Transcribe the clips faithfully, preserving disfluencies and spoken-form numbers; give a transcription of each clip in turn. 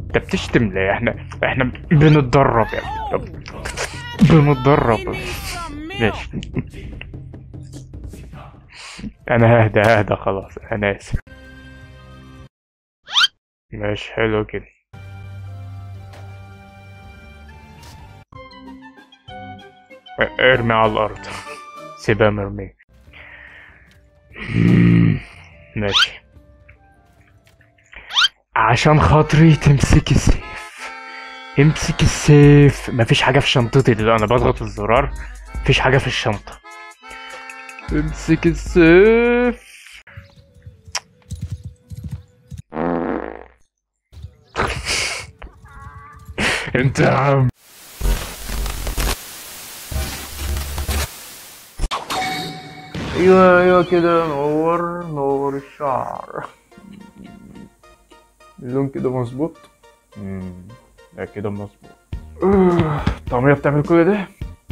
انت بتشتم ليه؟ احنا احنا بنتدرب يعني، بنتدرب. ماشي. انا ههدى ههدى خلاص، انا اسف. ماشي حلو كده. ارمي على الارض، سيبها مرمية. ماشي، عشان خاطري تمسك السيف، امسك السيف. مفيش حاجة في شنطتي دلوقتي، انا بضغط الزرار مفيش حاجة في الشنطة. امسك السيف. انت يا عم. ايوه ايوه كده، نور نور الشعر. اللون كده مظبوط. امم ده كده مظبوط. الطعمية بتعمل كل ده؟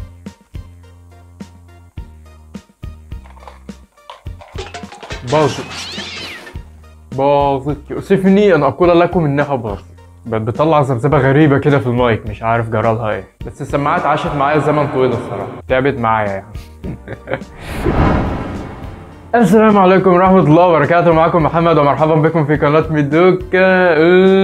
باظت باظت، يؤسفني ان اقول لكم انها باظت. بقت بتطلع ذبذبة غريبة كده في المايك، مش عارف جرالها ايه، بس السماعات عاشت معايا زمن طويل الصراحة، تعبت معايا يعني. السلام عليكم ورحمة الله وبركاته، معكم محمد ومرحبا بكم في قناة ميدوكا.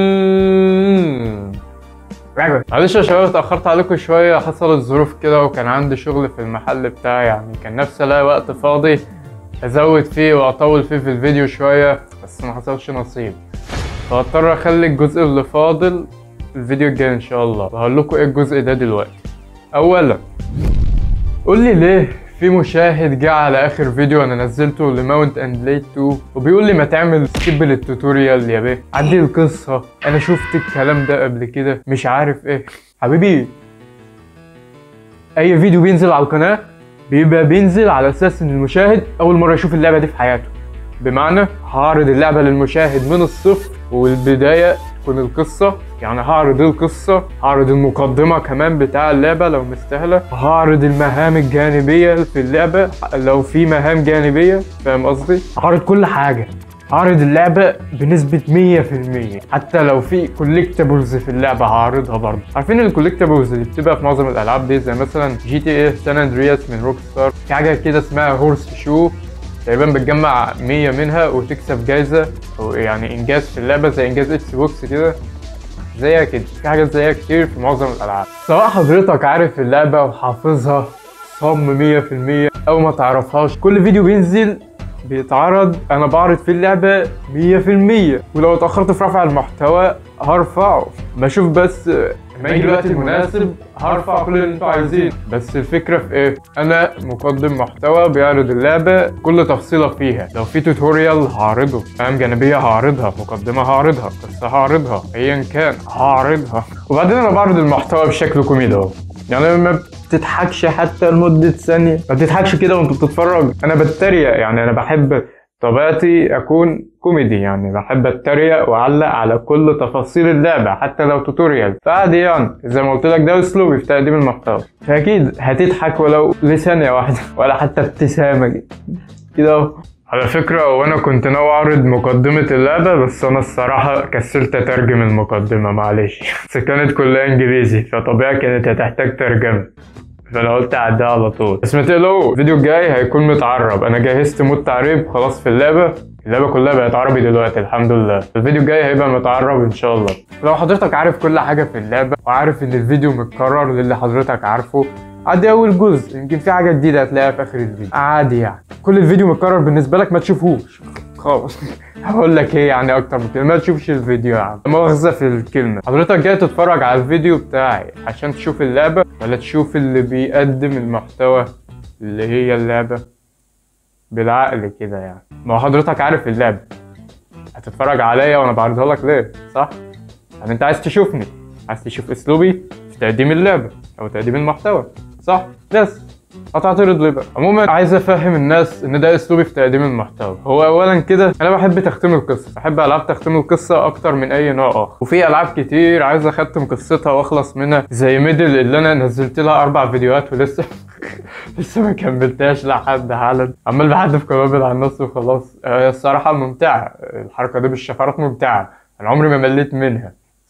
معلش يا شباب اتأخرت عليكم شوية، حصلت ظروف كده وكان عندي شغل في المحل بتاعي، يعني كان نفسي الاقي وقت فاضي ازود فيه واطول فيه في الفيديو شوية، بس ما حصلش نصيب، فاضطر اخلي الجزء اللي فاضل الفيديو الجاي ان شاء الله. وهقول لكم ايه الجزء ده دلوقتي. اولا قول لي ليه في مشاهد جه على اخر فيديو انا نزلته لماونت اند بليد اتنين وبيقول لي ما تعمل سكيب للتوتوريال يا بيه، عدي القصه، انا شفت الكلام ده قبل كده، مش عارف ايه. حبيبي، اي فيديو بينزل على القناه بيبقى بينزل على اساس ان المشاهد اول مره يشوف اللعبه دي في حياته، بمعنى هعرض اللعبه للمشاهد من الصفر، والبدايه تكون القصه، يعني هعرض القصه، هعرض المقدمه كمان بتاع اللعبه لو مستاهله، هعرض المهام الجانبيه في اللعبه لو في مهام جانبيه، فاهم قصدي؟ هعرض كل حاجه، هعرض اللعبه بنسبه مية في المية، حتى لو في كوليكتابلز في اللعبه هعرضها برضه. عارفين الكوليكتابلز اللي بتبقى في معظم الالعاب دي، زي مثلا جي تي ايه سان اندرياس من روك ستار، في حاجه كده اسمها هورس شو، تقريبا بتجمع مية منها وتكسب جايزه او يعني انجاز في اللعبه، زي انجاز اكس بوكس كده، زيها كده. في حاجات زيها كتير في معظم الالعاب، سواء حضرتك عارف اللعبه وحافظها صم مية في المية او ما تعرفهاش، كل فيديو بينزل بيتعرض انا بعرض فيه اللعبه مية في المية، ولو اتاخرت في رفع المحتوى هرفعه، بشوف بس لما يجي الوقت المناسب هرفع كل اللي انتوا عايزينه. بس الفكره في ايه؟ انا مقدم محتوى بيعرض اللعبه كل تفصيله فيها، لو في توتوريال هعرضه، مهام جانبيه هعرضها، مقدمه هعرضها، قصه هعرضها، ايا كان هعرضها. وبعدين انا بعرض المحتوى بشكل كوميدي اهو، يعني ما بتضحكش حتى لمده ثانيه، ما بتضحكش كده وانت بتتفرج، انا بتريق، يعني انا بحب طبيعتي اكون كوميدي، يعني بحب اتريق واعلق على كل تفاصيل اللعبه حتى لو توتوريال، فعادي يعني زي ما قلت لك ده اسلوبي في تقديم المحتوى، فاكيد هتضحك ولو لثانيه واحده ولا حتى ابتسامه كده اهو. على فكره وانا كنت ناوي اعرض مقدمه اللعبه، بس انا الصراحه كسلت اترجم المقدمه، معلش بس كانت كلها انجليزي فطبيعي كانت هتحتاج ترجمه، فانا قلت اعديها على طول. بس ما تقلقوا، الفيديو الجاي هيكون متعرب، انا جهزت مود تعريب خلاص في اللعبه، اللعبه كلها بقت عربي دلوقتي الحمد لله، الفيديو الجاي هيبقى متعرب ان شاء الله. لو حضرتك عارف كل حاجه في اللعبه وعارف ان الفيديو متكرر للي حضرتك عارفه، عادي اول جزء، يمكن في حاجه جديده هتلاقيها في اخر الفيديو، عادي يعني. كل الفيديو متكرر بالنسبه لك ما تشوفوش خالص. هقول لك ايه يعني اكتر من كده، ما تشوفش الفيديو يا عم، مؤاخذه في الكلمه. حضرتك جاي تتفرج على الفيديو بتاعي عشان تشوف اللعبه ولا تشوف اللي بيقدم المحتوى اللي هي اللعبه؟ بالعقل كده يعني، ما هو حضرتك عارف اللعبه، هتتفرج عليا وانا بعرضها لك ليه؟ صح؟ يعني انت عايز تشوفني، عايز تشوف اسلوبي في تقديم اللعبه او تقديم المحتوى، صح؟ بس هتعترض ليه بقى؟ عموما عايز افهم الناس ان ده اسلوبي في تقديم المحتوى. هو اولا كده انا بحب تختيم القصه، بحب العاب تختيم القصه اكتر من اي نوع اخر، وفي العاب كتير عايز اختم قصتها واخلص منها، زي ميدل اللي انا نزلت لها اربع فيديوهات ولسه لسه ما كملتهاش لحد حالا، عمال بحدف قنابل على النص وخلاص. الصراحه ممتعه الحركه دي بالشفرات، ممتعه، انا عمري ما مليت منها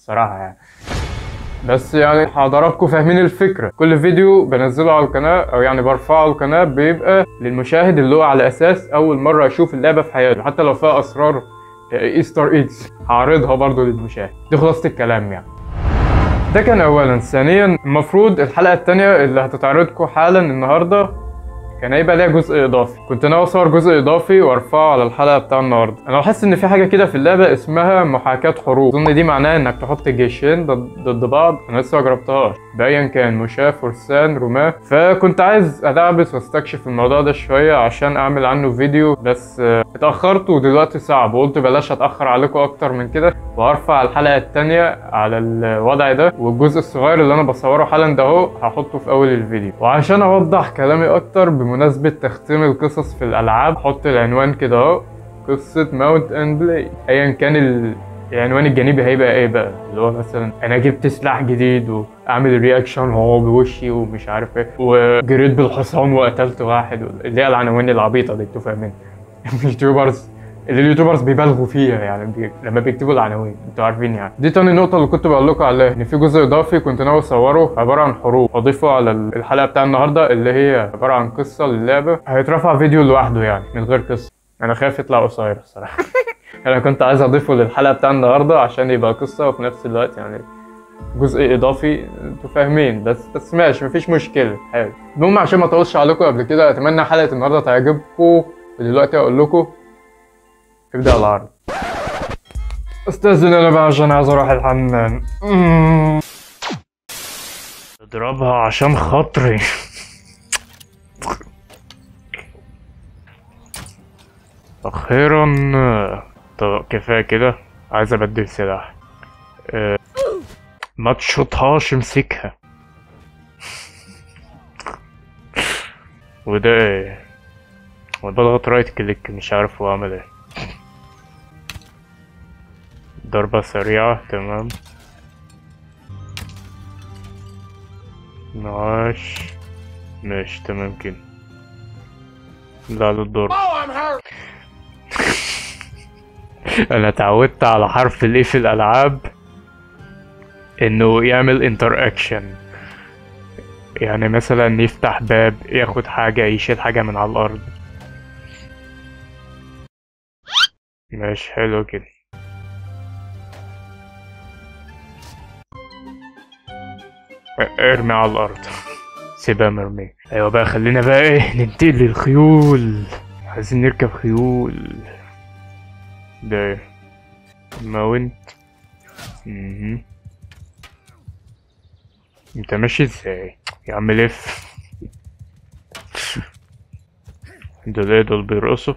الصراحه يعني. بس يعني حضراتكم فاهمين الفكره، كل فيديو بنزله على القناه او يعني برفعه على القناه بيبقى للمشاهد اللي هو على اساس اول مره يشوف اللعبه في حياته، حتى لو فيها اسرار ايستر ايجز هعرضها برضو للمشاهد. دي خلاصه الكلام يعني. ده كان اولا. ثانيا المفروض الحلقه الثانيه اللي هتتعرضكم حالا النهارده كان هيبقى ليها جزء اضافي. كنت ناوي اصور جزء اضافي وارفعه على الحلقه بتاع النهارده. انا لاحظت ان في حاجه كده في اللعبه اسمها محاكاه حروب، اظن دي معناها انك تحط جيشين ضد بعض. انا لسه ما جربتهاش بايا كان، مشاة، فرسان، رماة. فكنت عايز ادعبس واستكشف الموضوع ده شويه عشان اعمل عنه فيديو، بس اتاخرت ودلوقتي صعب، وقلت بلاش اتاخر عليكم اكتر من كده، وهرفع الحلقه الثانيه على الوضع ده، والجزء الصغير اللي انا بصوره حالا ده اهو هحطه في اول الفيديو. وعشان اوضح كلامي اكتر بمناسبه تختيم القصص في الالعاب، حط العنوان كده اهو، قصه ماونت اند بلاي. ايا كان ال... العنوان الجانبي هيبقى ايه بقى، اللي هو مثلا انا جبت سلاح جديد واعمل رياكشن هو بوشي ومش عارف ايه، وجريت بالحصان وقتلت واحد، اللي هي العناوين العبيطه دي انتوا فاهمين. اليوتيوبرز اللي اليوتيوبرز بيبالغوا فيها يعني بي... لما بيكتبوا العناوين، انتوا عارفين يعني. دي تاني نقطه اللي كنت بقول لكم عليها، ان في جزء اضافي كنت ناوي اصوره عباره عن حروب، اضيفه على الحلقه بتاع النهارده اللي هي عباره عن قصه للعبه. هيترفع فيديو لوحده يعني من غير قصه، انا خايف يطلع قصير الصراحه. انا كنت عايز اضيفه للحلقه بتاع النهارده عشان يبقى قصه وفي نفس الوقت يعني جزء اضافي، انتوا فاهمين. بس بس ماشي مفيش مشكله، حلو. المهم عشان ما اطولش عليكم قبل كده، اتمنى حلقه النهارده تعجبكم. ودلوقتي اقول لكم ابدا العرض. استاذن انا بقى عشان عايز اروح الحمام. اضربها عشان خاطري. اخيرا. طب كفايه كده، عايز ابدل سلاح. أه ما تشوطهاش، امسكها. وده ايه؟ وبضغط رايت كليك مش عارف هو عمل ايه. ضربة سريعة، تمام. ماشي ماشي تمام كده. لا للضرب. انا اتعودت على حرف الاي في الالعاب انه يعمل انتر اكشن، يعني مثلا يفتح باب، ياخد حاجة، يشيل حاجة من على الارض. ماشي حلو كده. ارمي على الارض، سيبها مرمية. ايوه بقى، خلينا بقى ايه ننتقل للخيول. عايزين نركب خيول. ده ايه؟ ماونت. اها انت ماشي ازاي يا عم؟ لف. دول ايه؟ دول بيرقصوا.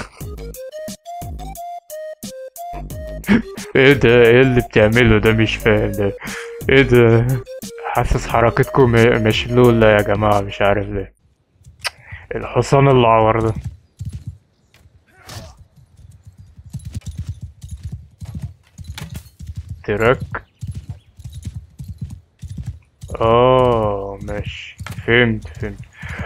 ايه ده؟ ايه اللي بتعمله ده؟ مش فاهم ده ايه ده. حاسس حركتكم مشلولة يا جماعة، مش عارف ليه. الحصان الأعور ده. تراك. اه ماشي، فهمت فهمت.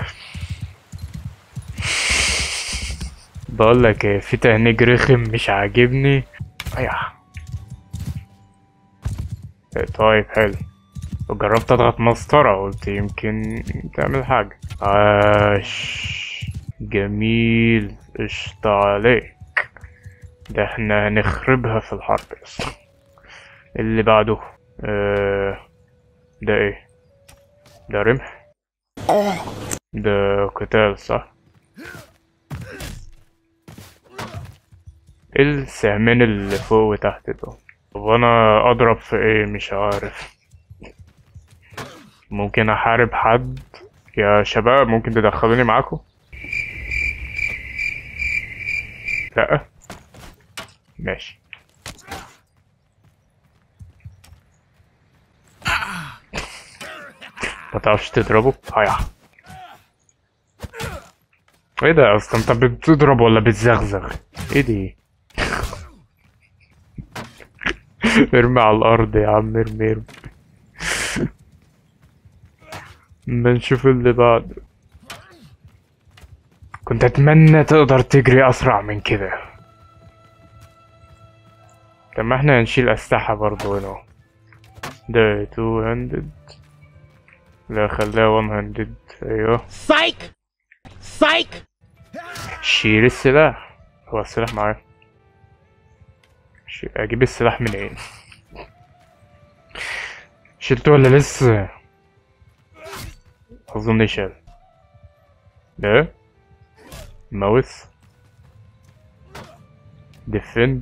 بقولك ايه، في تهنيج رخم مش عاجبني. ايوه طيب حلو. وجربت اضغط مسطرة، قلت يمكن تعمل حاجة. عاش جميل، قشطة عليك. ده احنا هنخربها في الحرب اصلا. اللي بعده اه ده ايه؟ ده رمح؟ ده قتال صح؟ ايه السهمين اللي فوق وتحت دول؟ طب انا اضرب في ايه؟ مش عارف. ممكن احارب حد يا شباب؟ ممكن تدخلوني معاكم؟ لا ماشي. ما تعرفش تضربه؟ هيا. ايه ده اصلا؟ انت بتضرب ولا بتزغزغ؟ ايه دي؟ ارمي على الارض يا عم، ارمي ارمي. بنشوف اللي بعد. كنت اتمنى تقدر تجري اسرع من كده. طب ما احنا هنشيل اسلحة برضو هنا. ده تو هاندد. لا خليها وان هاندد. ايوه سايك سايك. شيل السلاح. هو السلاح معايا. شي- اجيب السلاح منين؟ شلته ولا لسه؟ اظن شال. ده ماوس ديفند.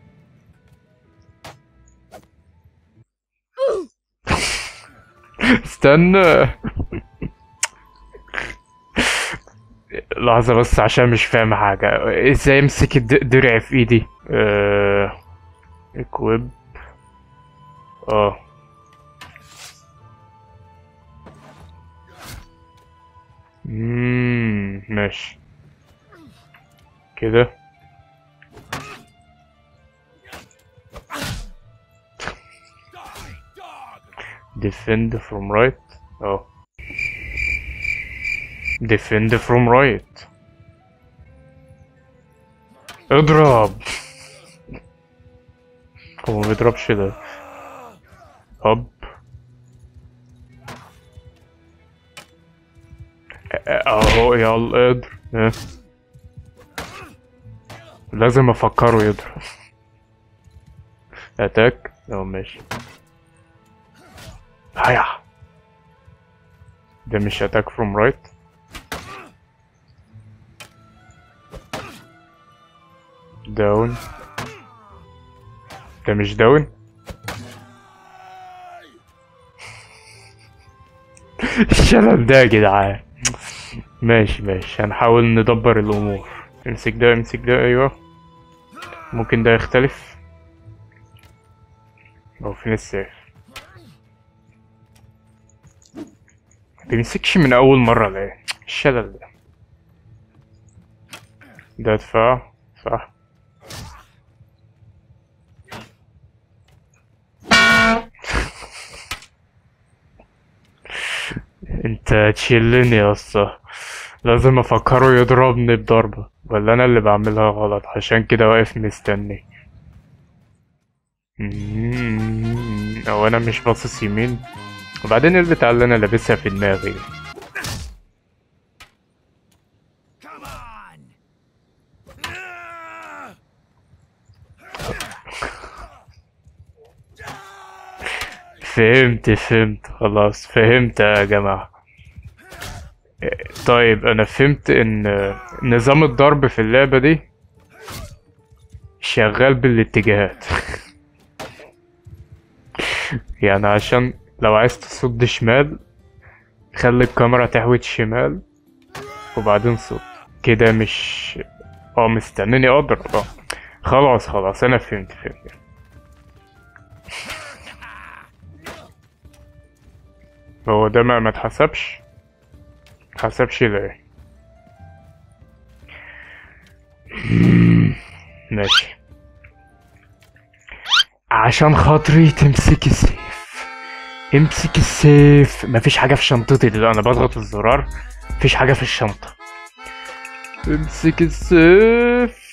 استنى لحظة بس عشان مش فاهم حاجة. ازاي امسك الد- درع في ايدي؟ اه اكويب. اه مم، ماشي كده. defend from right. اه defend from right. اضرب. هو ما بيضربش ده. هوب. اهو يلا اضرب. اه. لازم افكره يضرب. اتاك. اه ماشي. هيا. ده مش اتاك from right. داون. ده مش داون. الشلل ده يا جدعان. ماشي ماشي هنحاول ندبر الامور. امسك ده امسك ده. ايوه ممكن ده يختلف. هو فين السيف؟ مبيمسكش من اول مرة ليه؟ الشلل ده. ده دفاع صح. انت تشيلني يا اسطى. لازم افكره يضربني بضربة ولا انا اللي بعملها غلط عشان كده واقف مستني. مم، او انا مش باصص يمين. وبعدين البتاع اللي انا لابسها في دماغي. فهمت فهمت خلاص فهمت يا جماعة. طيب انا فهمت ان نظام الضرب في اللعبة دي شغال بالاتجاهات. يعني عشان لو عايز تصد شمال خلي الكاميرا تحوت شمال وبعدين صد كده. مش اه مستنيني اضرب. اه خلاص خلاص انا فهمت فهمت. هو ده ما ما اتحسبش. متحسبش ليه؟ ماشي. عشان خاطري تمسك السيف. امسك السيف. مفيش حاجة في شنطتي دلوقتي. انا بضغط الزرار مفيش حاجة في الشنطة. امسك السيف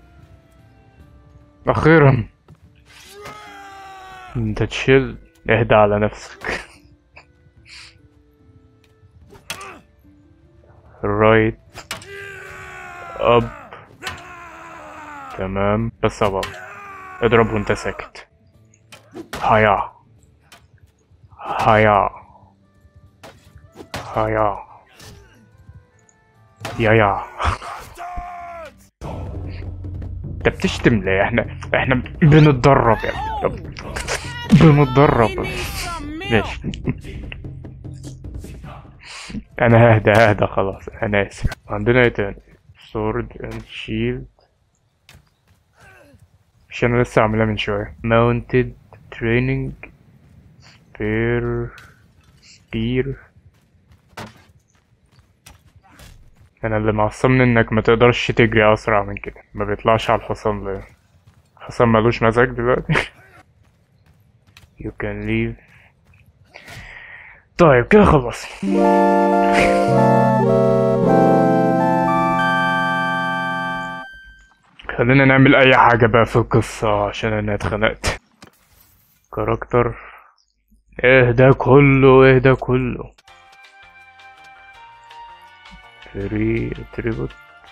اخيرا. انت تشيل. اهدى على نفسك. رايت اب. تمام بس ابا اضرب وانت ساكت. هيا هيا هيا يا يا. انت بتشتم ليه؟ احنا احنا بنتدرب يا ابني. بنتدرب. ماشي. انا ههدى ههدى خلاص انا اسف. عندنا ايه تاني؟ سورد اند شيلد. مش انا لسه عاملها من شوية. ماونتد تريننج سبير سبير. انا اللي معصمني انك ما تقدرش تجري اسرع من كده. ما بيطلعش على الحصان ليه؟ الحصان ملوش مزاج دلوقتي. you can leave. طيب كده خلص. خلينا نعمل اي حاجة بقى في القصة عشان انا اتخنقت. كاركتر ايه ده كله، ايه ده كله. فري اتريبوت.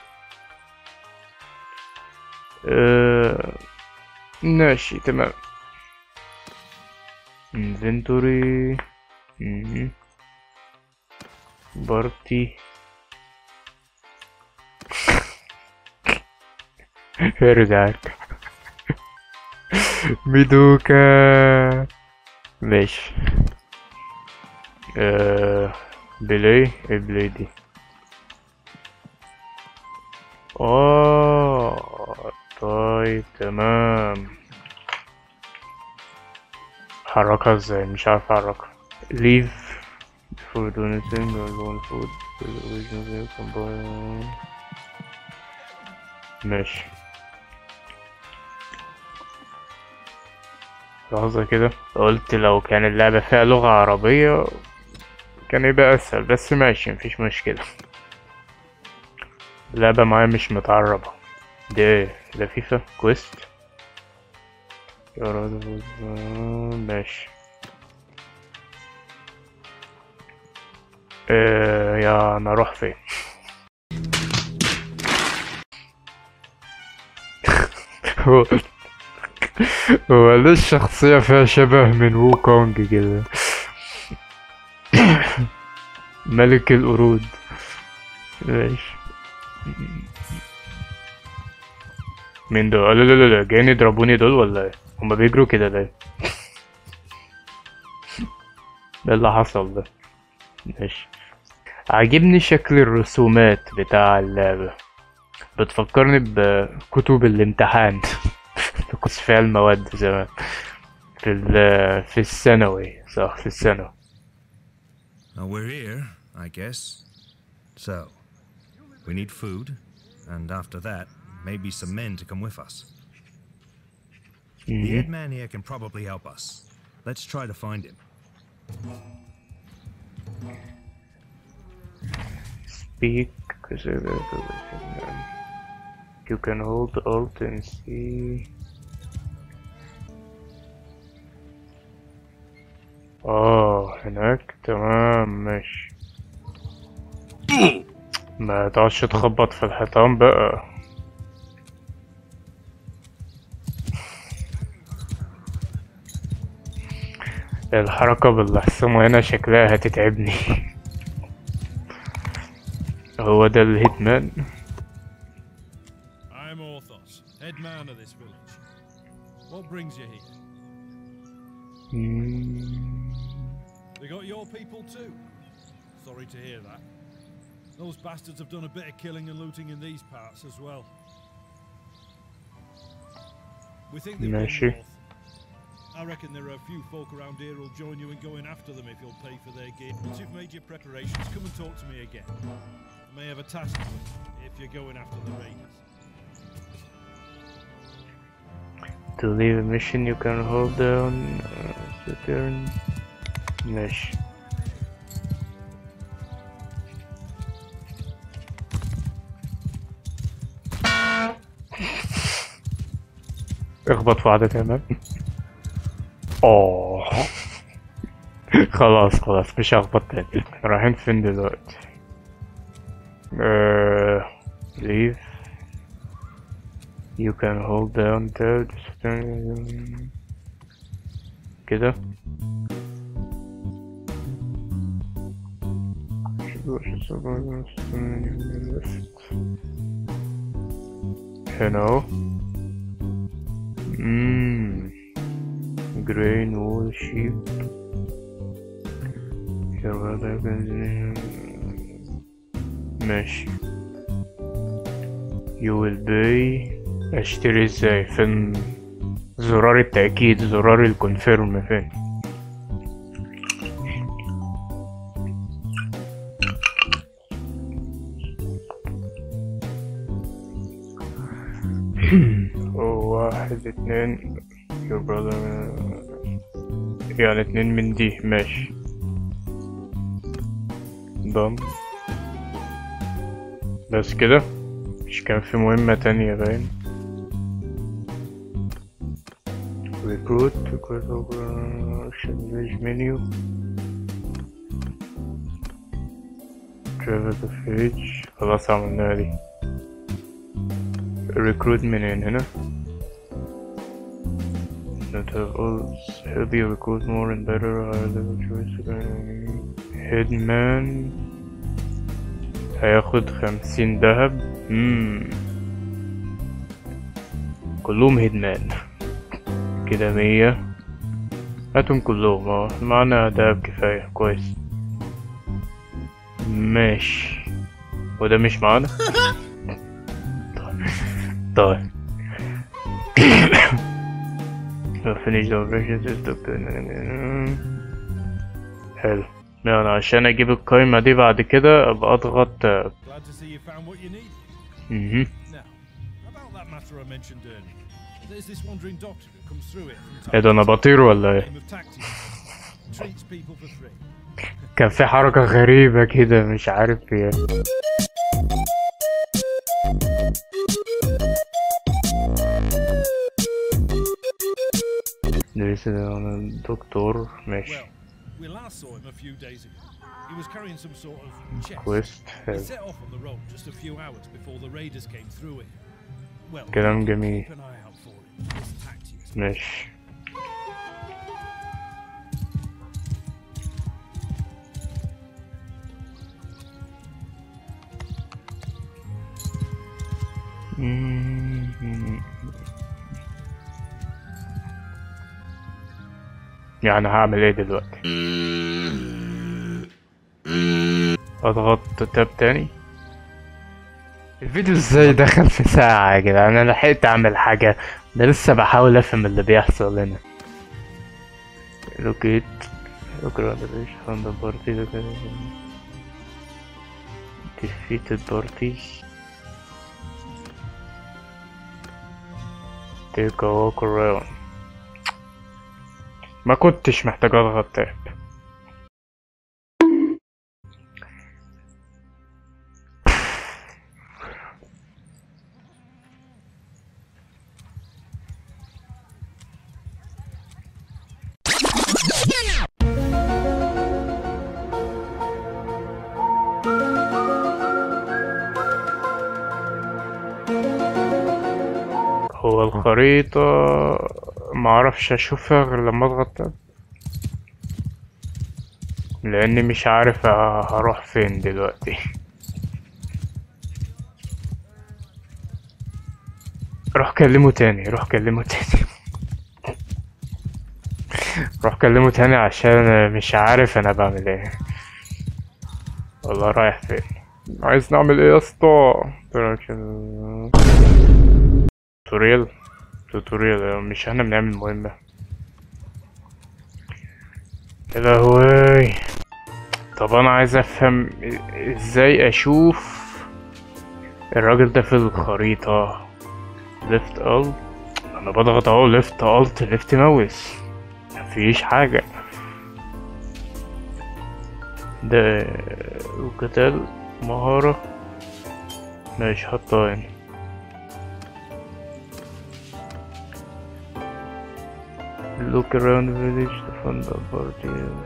اه ماشي تمام. انفنتوري. بارتي. رجعت. ميدوكا. ماشي. آه بلاي. ايه بلاي دي؟ اه طيب تمام. حركها ازاي؟ مش عارف احركها. leave for donating or loan food to the original combine. ماشي. لحظة كده، قلت لو كان اللعبة فيها لغة عربية كان يبقى اسهل، بس ماشي مفيش مشكلة. اللعبة معايا مش متعربة. ده ايه؟ ده فيفا كويست. ماشي. اه يا انا اروح فين؟ هو هو ليه الشخصية فيها شبه من ووكونج كده؟ ملك القرود. ماشي. مين دول؟ لا لا لا لا، جايين يضربوني دول ولا ايه؟ هما بيجروا كده ليه؟ ايه اللي حصل ده؟ ماشي. عاجبني شكل الرسومات بتاع اللعبة، بتفكرني بكتب الامتحان في قسم فيها المواد زمان في ال في الثانوي، صح في الثانوي. Now we're here, I guess. So, we need food, and after that, maybe some men to come with us. The head man here can probably help us. Let's try to find him. Speak. You can hold Alt and see. اه هناك تمام ماشي. ما تقعدش تخبط في الحيطان بقى. الحركة بالحصمة هنا شكلها هتتعبني. هو ده الهيتمان. I'm Orthos, head man of this village. What brings you here? They got your people too? Sorry to hear that. Those bastards have done a bit of killing and looting in these parts as well. We think they've gone north. I reckon there are a few folk around here who'll join you in going after them if you'll pay for their gear. Once you've made your preparations, come and talk to me again. I may have a task for you if you're going after the raiders. To leave a mission you can hold down uh, to turn. ماشي. اخبط في عادة تمام. اوه خلاص خلاص مش هخبط تاني. رايحين فين دلوقتي؟ uh, leave. You can hold down tab كده. هنا اهو. مم. Grain wool sheep. ماشي. You will pay. اشتري ازاي؟ فين زرار التأكيد؟ زرار الكونفيرم فين؟ واحد اتنين your brother يعني اتنين من دي ماشي. ضم بس كده. مش كان في مهمة تانية باين؟ recruit recruit operation menu travel the page. خلاص عملناها دي. recruit منين هنا؟ not have all healthy recruit more and better higher level choice. headman هياخد خمسين دهب. مم. كلهم هيدمان كده مية. هاتهم كلهم. اه معنا دهب كفاية كويس. ماشي. وده مش معانا. طيب finish the operations. حلو. يعني عشان اجيب القايمة دي بعد كده ابقى اضغط تاب. اها ايه ده، انا بطير ولا ايه؟ كان في حركة غريبة كده مش عارف ايه. ليس انا الدكتور. ماشي. We last saw him a few days ago. He was carrying some sort of chest. Quest. He set off on the road just a few hours before the raiders came through it. Well, كلام جميل. keep an eye out for him. This tactics. ماشي. يعني هعمل ايه دلوقتي؟ اضغط تاب تاني. الفيديو ازاي دخل في ساعة يا جدعان؟ انا لحقت اعمل حاجة؟ ده لسه بحاول افهم اللي بيحصل هنا. لوكيت لوكيت from the party defeated parties take a walk around. ما كنتش محتاج اضغط تاب. هو الخريطة معرفش اشوفها غير لما اضغط تاب، لاني مش عارف هروح فين دلوقتي. روح كلمه تاني روح كلمه تاني روح كلمه تاني عشان مش عارف انا بعمل ايه. والله رايح فين؟ عايز نعمل ايه يا اسطى؟ توتوريال توتوريال مش احنا بنعمل مهمة؟ يا لهوي. طب انا عايز افهم ازاي اشوف الراجل ده في الخريطة. ليفت الت، انا بضغط اهو ليفت الت ليفت ماوس، مفيش حاجة. ده وقتال مهارة ماشي حطها هنا. Look around the village to find the party.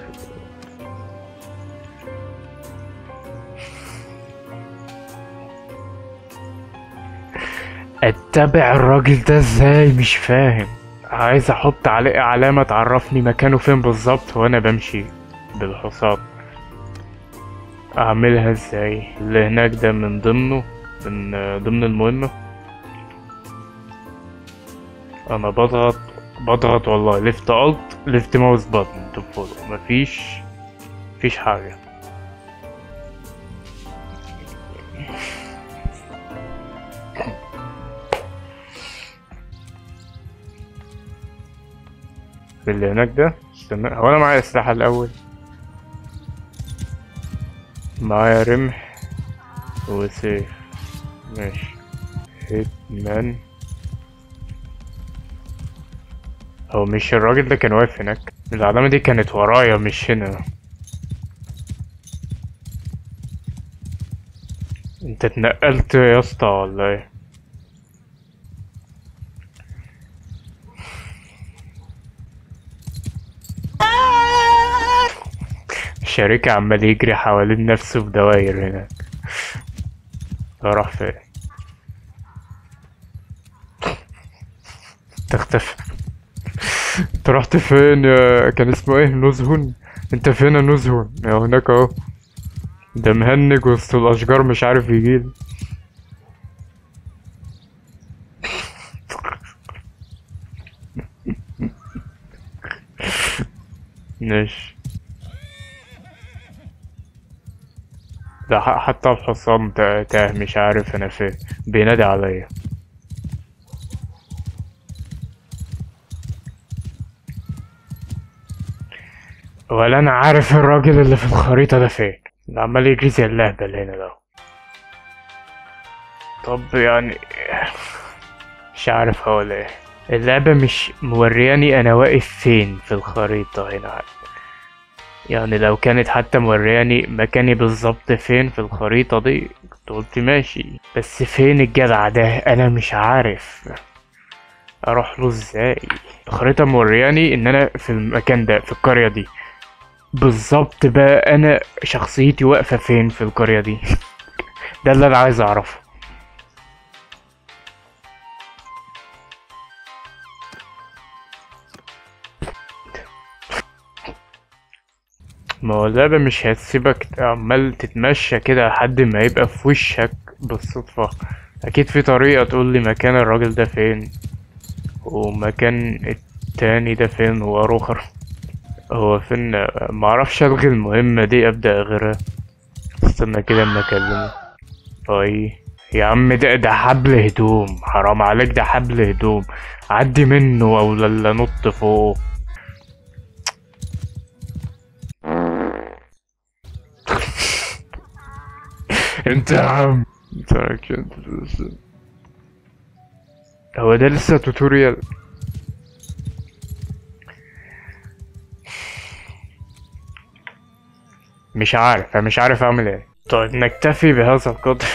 اتبع الراجل ده ازاي؟ مش فاهم. عايز احط عليه علامة تعرفني مكانه فين بالظبط وانا بمشي بالحصان. اعملها ازاي؟ اللي هناك ده من ضمنه من ضمن المهمة. انا بضغط بضغط والله ليفت الت ليفت ماوس بutton تو فولو. مفيش مفيش حاجة. اللي هناك ده استنى، هو انا معايا اسلحة الاول؟ معايا رمح وسيف. ماشي. هيتمان. هو مش الراجل ده كان واقف هناك؟ العلامة دي كانت ورايا مش هنا. انت اتنقلت يا اسطى ولا ايه؟ الشركة عمال يجري حوالين نفسه في دواير هناك. راح فين؟ تختفي. انت رحت فين يا كان اسمه ايه؟ نزهون. انت فين يا نزهون؟ يا هناك اهو. ده مهنج وسط الاشجار مش عارف يجيلي. ماشي. ده حتى الحصان تاه مش عارف انا فين، بينادي عليا. ولا انا عارف الراجل اللي في الخريطة ده فين، اللي عمال يجري زي اللهبل هنا ده. طب يعني مش عارف هقول ايه. اللعبة مش مورياني انا واقف فين في الخريطة هنا، يعني لو كانت حتى مورياني مكاني بالظبط فين في الخريطة دي كنت قلت ماشي، بس فين الجدع ده؟ انا مش عارف اروح له ازاي. الخريطة مورياني ان انا في المكان ده في القرية دي بالظبط، بقى انا شخصيتي واقفة فين في القرية دي؟ ده اللي انا عايز اعرفه. ما هو اللعبة مش هتسيبك عمال تتمشى كده لحد ما يبقى في وشك بالصدفة. اكيد في طريقة تقولي مكان الراجل ده فين ومكان التاني ده فين واروخر. هو فين؟ معرفش الغي المهمة دي ابدأ غيرها. استنى كده اما اكلمه. اي يا عم ده ده حبل هدوم، حرام عليك، ده حبل هدوم، عدي منه او لا نط فوق. انت يا عم هو ده لسه توتوريال؟ مش عارف مش عارف اعمل ايه. طيب نكتفي بهذا القدر.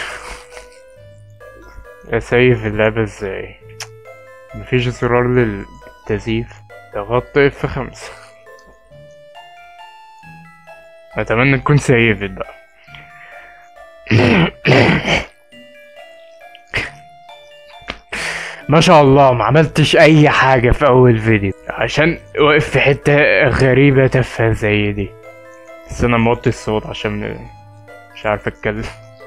اسيف اللعبة ازاي؟ مفيش زرار للتزييف. ضغطت اف خمسة. اتمنى تكون سيفت بقى. ما شاء الله ما عملتش اي حاجة في اول فيديو عشان واقف في حتة غريبة تافهة زي دي. بس انا موطي الصوت عشان مش عارف اتكلم.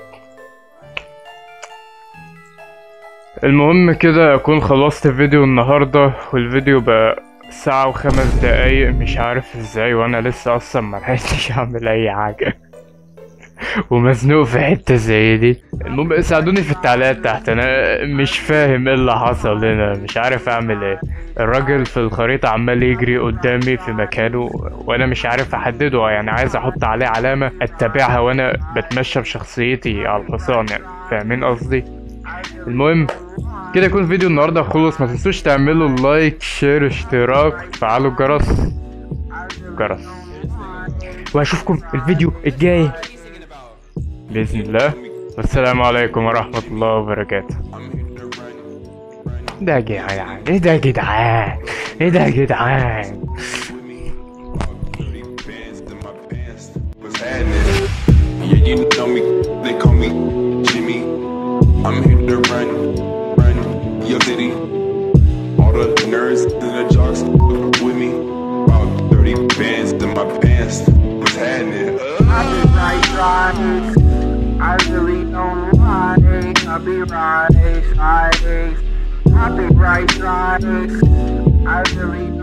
المهم كده اكون خلصت فيديو النهاردة، والفيديو بقى ساعة وخمس دقايق مش عارف ازاي، وانا لسه اصلا ملحقتش اعمل اي حاجة ومزنوق في حتة زي دي. المهم ساعدوني في التعليقات تحت، انا مش فاهم ايه اللي حصل هنا، مش عارف اعمل ايه. الراجل في الخريطة عمال يجري قدامي في مكانه وانا مش عارف احدده، يعني عايز احط عليه علامة اتبعها وانا بتمشى بشخصيتي على الحصان، يعني فاهمين قصدي؟ المهم كده يكون فيديو النهارده خلص. ما تنسوش تعملوا لايك شير اشتراك فعلوا الجرس جرس واشوفكم الفيديو الجاي بإذن الله، والسلام عليكم ورحمة الله وبركاته. ده يا جدعان ايه ده يا جدعان ايه ده يا جدعان. Yeah, you know me, they call me Jimmy. I'm here to run, run your city. All the nerds and the jocks with me. About thirty bands in my pants. What's happening? Uh. I just like riding. I really don't ride. I be riding, riding. I be right riding. I really